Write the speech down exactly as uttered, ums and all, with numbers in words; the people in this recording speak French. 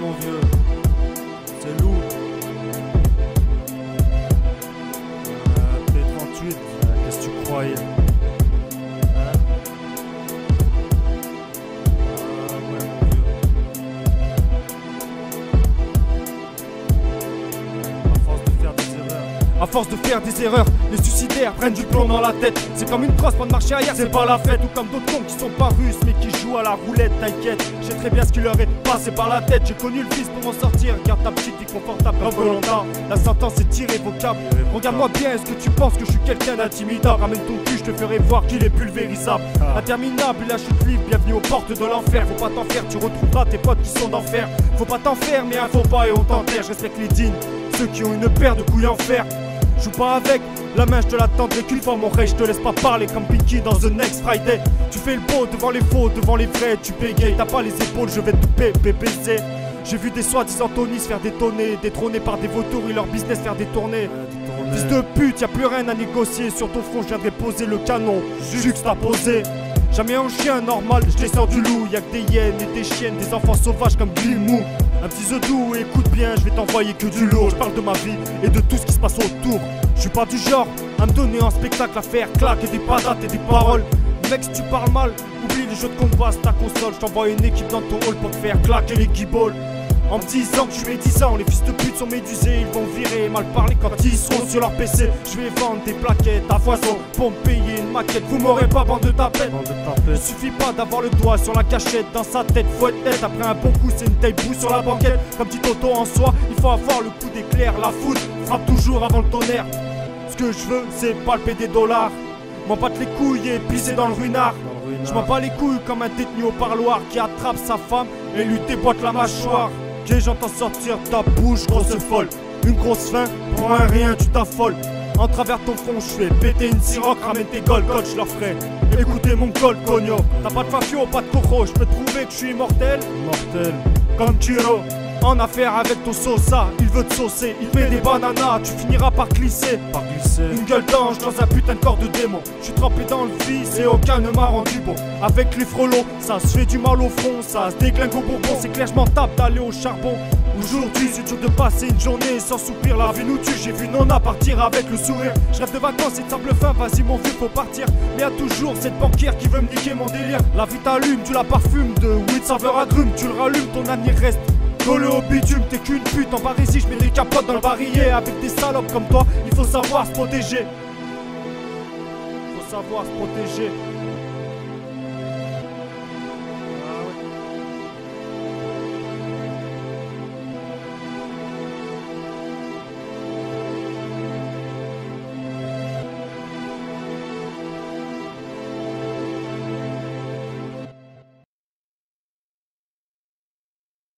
mon vieux, c'est lourd. Euh, P trente-huit, euh, qu'est-ce que tu croyais? Hein? Ah ouais mon vieux. À force de faire des erreurs. À force de faire des erreurs, les suicidaires prennent du plomb dans la tête. C'est comme une crosse, pas de marcher arrière, c'est pas la fête. Ou comme d'autres cons qui sont pas russes mais qui jouent à la roulette, t'inquiète. Je sais très bien ce qui leur est passé par la tête. J'ai connu le vice pour m'en sortir. Garde ta petite vie confortable comme Koh-Lanta. La sentence est irrévocable. Regarde-moi bien, est-ce que tu penses que je suis quelqu'un d'intimidant? Ramène ton cul, je te ferai voir qu'il est pulvérisable. Interminable, la chute libre, bienvenue aux portes de l'enfer. Faut pas t'en faire, tu retrouveras tes potes qui sont d'enfer. Faut pas t'en faire, mais un faux pas et on t'enterre. Je respecte les dignes, ceux qui ont une paire de couilles en fer. Joue pas avec, la main je te la tendrai qu'une fois mon rêve. Je te laisse pas parler comme Pinky dans The Next Friday. Tu fais le beau devant les faux, devant les vrais. Tu bégayes, t'as pas les épaules, je vais te baiser. J'ai vu des soi-disant Tony se faire détonner, détrônés par des vautours et leur business faire détourner. Fils de pute, y'a plus rien à négocier. Sur ton front je viendrai poser le canon, juste à poser. Jamais un chien normal, je descends du loup. Y'a que des hyènes et des chiennes, des enfants sauvages comme Glimou. Un petit zodou, écoute bien, je vais t'envoyer que du lourd. Je parle de ma vie et de tout ce qui se passe autour. Je suis pas du genre à me donner un spectacle à faire claque et des patates et des paroles. Mec, si tu parles mal, oublie les jeux de combat, c'est ta console. Je t'envoie une équipe dans ton hall pour te faire claquer les guibolles. En me disant que je suis médisant, les fils de pute sont médusés. Ils vont virer, mal parler quand ils seront sur leur P C. Je vais vendre des plaquettes à foison pour me payer une maquette. Vous m'aurez pas, bande de tapettes. Il suffit pas d'avoir le doigt sur la cachette. Dans sa tête, faut être tête. Après un bon coup, c'est une taille boue sur la banquette. Comme petit auto en soi, il faut avoir le coup d'éclair. La foudre frappe toujours avant le tonnerre. Ce que je veux, c'est palper des dollars. M'en battre les couilles et pisser dans le ruinard. Je m'en bats les couilles comme un détenu au parloir qui attrape sa femme et lui déboîte la mâchoire. Ok, j'entends sortir ta bouche, grosse folle. Une grosse faim, pour un rien, tu t'affoles. En travers ton front, je fais péter une siroc, ramène tes gold gold, je leur ferai. Écoutez mon gold cogno. T'as pas de fafio, pas de coco, je peux te prouver que je suis immortel. Immortel, comme Kiro. En affaire avec ton sosa, il veut te saucer, il te met des bananas, tu finiras par glisser. Par glisser. Une gueule d'ange dans un putain de corps de démon. Je suis trempé dans le vice et aucun ne m'a rendu bon. Avec les frelots, ça se fait du mal au front, ça se déglingue au bonbon. C'est clair, je m'en tape d'aller au charbon. Aujourd'hui, c'est dur de passer une journée sans soupir. La vie nous tue, j'ai vu Nona partir avec le sourire. Je rêve de vacances et de sable fin, vas-y mon vieux, faut partir. Mais y'a toujours cette banquière qui veut me niquer mon délire. La vie t'allume, tu la parfumes de weed saveur agrume. Tu le rallumes, ton avenir reste collé au bitume. T'es qu'une pute en Parisie, je mets des capotes dans le barillet. Avec des salopes comme toi, il faut savoir se protéger. Faut savoir se protéger.